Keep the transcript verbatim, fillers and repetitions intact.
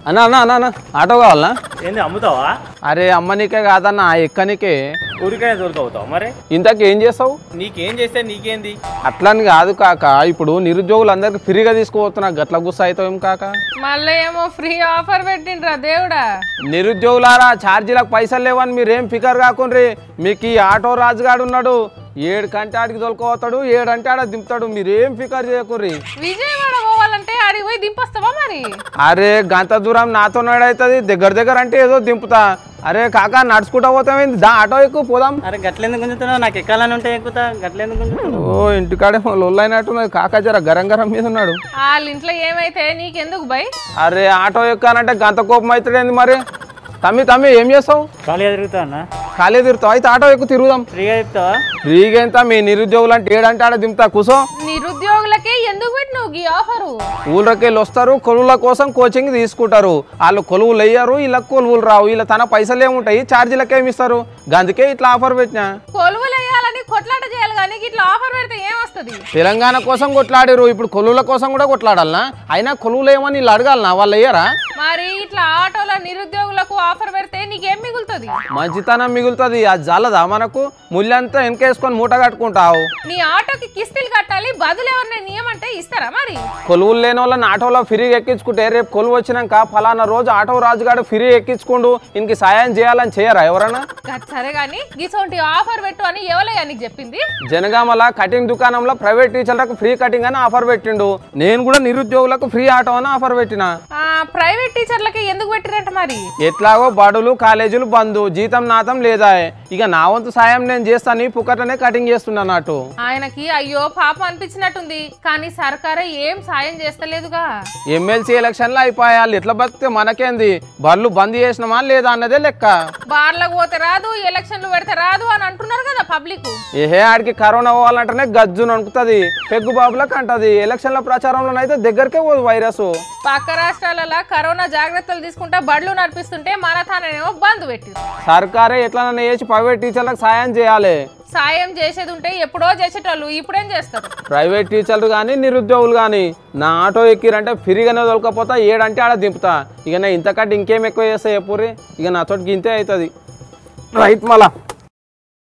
అన్నా అన్నా అన్నా అన్న ఆటో కావాలనా? ఏంది అమ్ముతావా? అరే అమ్మనికే కాదన్నా ఎక్కనికే. ఊరికైనా దొరకవుతావు మరి? ఇంతకు ఏం చేస్తావు? నీకేం చేస్తే నీకేంది? అట్లని కాదు కాక, ఇప్పుడు నిరుద్యోగులందరికి ఫ్రీగా తీసుకుపోతున్నా గట్ల గుస్స అవుతావు ఏం కాక? మళ్ళీ ఏమో ఫ్రీ ఆఫర్ పెట్టిండ్రా దేవుడా. నిరుద్యోగులారా ఛార్జీలకు పైసలు లేవని మీరేం ఫికర్ కాకుండ్రి. మీకు ఈ ఆటో రాజుగాడు ఉన్నాడు, ఏడు కంటే ఆడికి తొలుకోతాడు, ఏడు అంటే ఆడ దింపుతాడు. మీరేం ఫికర్ చేయకుర్రి. విజయవాడ పోవాలంటే ఆడికి పోయి దింపొస్తావా మరి? అరే గంత దూరం నాతో నడవుతుంది, దగ్గర దగ్గర అంటే ఏదో దింపుతా. అరే కాకా నడుచుకుంటా పోతామేంది, దా ఆటో ఎక్కువ పోదాం. అరే గట్లెందుకు గుంజుతున్నావు? నాకు ఎక్కాలని ఉంటే ఎక్కుతా, గట్లెందుకు గుంజుతున్నావు? ఓ ఇంటికాడే లొల్లైనట్టున్నది, కాకా జర గరం గరం మీద ఉన్నాడు. వాళ్ళ ఇంట్లో ఏమైతే నీకెందుకు బై? అరే ఆటో ఎక్కానంటే గంత కోపం అవుతాడేంది మరి? తమ్మి తమ్మి ఏం చేస్తావు? ఖాళీగా తిరుగుతా అన్న. ఖాళీ తిరుగుతావు, అయితే ఆటో ఎక్కువ తిరుగుదాం. ఫ్రీగా చెప్తావా? ఫ్రీగా ఎంత? మీ నిరుద్యోగులు అంటే ఏడంటే ఆడ దింపుతా కూసో. నిరుద్యోగులకే ఎందుకు పెట్టినావు ఈ ఆఫరు? ఊళ్ళకెళ్ళి వస్తారు, కొలువుల కోసం కోచింగ్ తీసుకుంటారు. వాళ్ళు కొలువులు వేయరు, వీళ్ళకి కొలువులు రావు. వీళ్ళ తన పైసలు ఏముంటాయి, ఛార్జీలకు ఏమి ఇస్తారు. అందుకే ఇట్లా ఆఫర్ పెట్టినా. కొలువులు వేయాలని కొట్లాట చేయాలి కానీ ఇట్లా ఆఫర్ పెడితే ఏమొస్తుంది? తెలంగాణ కోసం కొట్లాడారు, ఇప్పుడు కొలువుల కోసం కూడా కొట్లాడాలనా? అయినా కొలువులు ఏమని వీళ్ళు అడగాలనా? వాళ్ళు వేయరా? మరి ఇట్లా ఆటోలో నిరుద్యోగులకు ఆఫర్ పెడితే నీకేం మిగులుతుంది? మంచితనం మిగులుతుంది. అది జాలదా మనకు? ముళ్ళంతా వెనకేసుకొని మూట కట్టుకుంటావు. నీ ఆటోకి కిస్తీలు కట్టాలి, బదులు ఎవరిని నియమంటే ఇస్తారా మరి? కొలువులు లేని వాళ్ళని ఆటోలో ఫ్రీగా ఎక్కించుకుంటే రేపు కొలువు వచ్చినాక ఫలానా రోజు ఆటో రాజుగాడు ఫ్రీ ఎక్కించుకుంటూ ఇంక సాయం చేయాలని చేయరా ఎవరన్నా? సరే గాని గిసోంటి ఆఫర్ పెట్టు అని ఎవరయ్యా నీకు చెప్పింది? జనగామల కటింగ్ దుకాణంలో ప్రైవేట్ టీచర్లకు ఫ్రీ కటింగ్ అని ఆఫర్ పెట్టిండు. నేను కూడా నిరుద్యోగులకు ఫ్రీ ఆటో అని ఆఫర్ పెట్టినా. ప్రైవేట్ టీచర్లకి ఎందుకు పెట్టిరంట మరి? ఎట్లాగో బడులు కాలేజీలు బంద్, జీతం నాతం లేదా. ఇక నా వంతు సాయం నేను చేస్తాను, పుక్కటనే కటింగ్ చేస్తున్నా అన్నట్టు. ఆయనకి అయ్యో పాపం అనిపించినట్టుంది, కానీ సర్కారే ఏం సాయం చేస్తలేదుగా. ఎమ్మెల్సీ ఎలక్షన్లు అయిపోయాలి, ఎట్లా బతికితే మనకేంది? బర్లు బంద్ చేసినామా లేదా అన్నదే లెక్క. బార్లకు పోతే రాదు, ఎలక్షన్లు పెడితే రాదు అని అంటున్నారు కదా పబ్లిక్. ఏహే ఆడికి కరోనా పోవాలంటేనే గజ్జు నణుకుతుంది, పెగ్గు బాబులకు అంటది. ఎలక్షన్ల ప్రచారంలోనైతే దగ్గరకే పోదు వైరస్. పక్క రాష్ట్రాలలో కరోనా జాగ్రత్తలు తీసుకుంటా బడులు నడిపిస్తుంటే మన తానేమో బంద్ పెట్టింది. సర్కారే ఎట్లనన్నా చేసి ప్రైవేట్ టీచర్లకు సాయం చేయాలి. సాయం చేసేది ఉంటే ఎప్పుడో చేసేటోళ్ళు ఇప్పుడేం చేస్తారు? ప్రైవేట్ టీచర్లు కానీ నిరుద్యోగులు కానీ నా ఆటో ఎక్కిరంటే ఫ్రీగానే దొరకపోతా, ఏడంటే ఆడ దింపుతా. ఇక నా ఇంతకంటే ఇంకేం ఎక్కువ చేస్తా చెప్పుర్రి, ఇక నాతోటి గింతే అవుతుంది. రైట్ మళ్ళా.